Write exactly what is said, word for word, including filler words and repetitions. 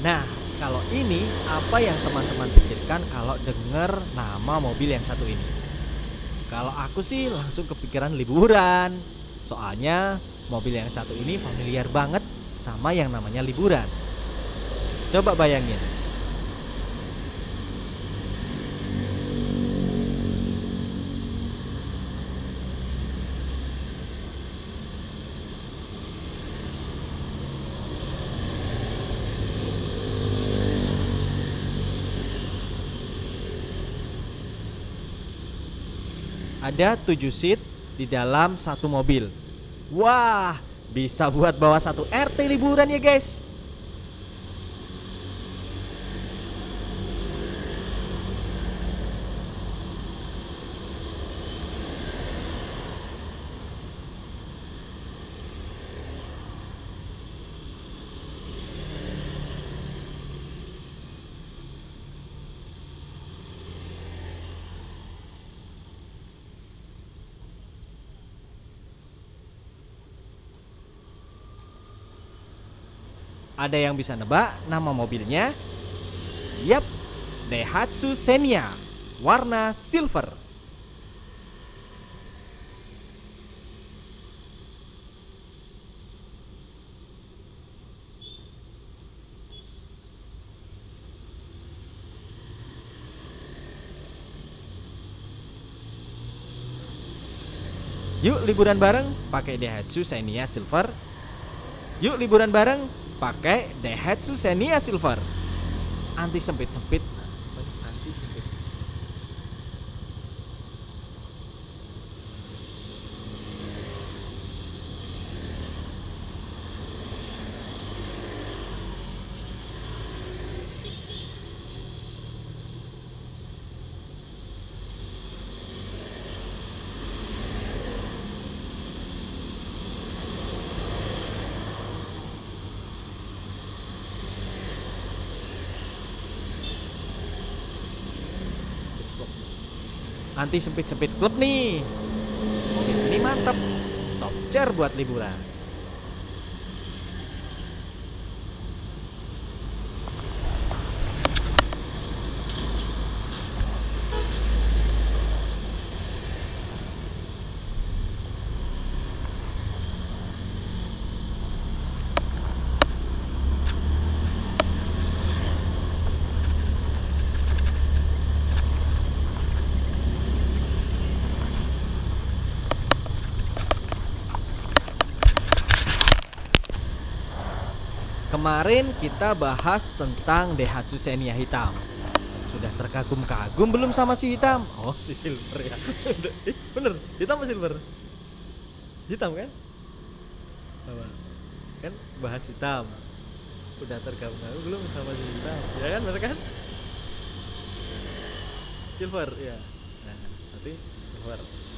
Nah, kalau ini apa yang teman-teman pikirkan kalau dengar nama mobil yang satu ini? Kalau aku sih langsung kepikiran liburan. Soalnya mobil yang satu ini familiar banget sama yang namanya liburan. Coba bayangin. Ada tujuh seat di dalam satu mobil. Wah, bisa buat bawa satu R T liburan ya guys. Ada yang bisa nebak nama mobilnya? Yap, Daihatsu Xenia, warna silver. Yuk liburan bareng pakai Daihatsu Xenia Silver. Yuk liburan bareng pakai Daihatsu Xenia Silver. Anti sempit-sempit. Anti sempit. Anti sempit-sempit klub nih. Mobil ini mantap. Top chair buat liburan. Kemarin kita bahas tentang Daihatsu Xenia hitam. Sudah terkagum-kagum belum sama si hitam? Oh, si silver ya. Ih, bener, hitam apa silver? Hitam kan? Apa? Kan bahas hitam. Udah terkagum-kagum belum sama si hitam? Ya kan, bener kan? Silver, ya. Nah, berarti silver.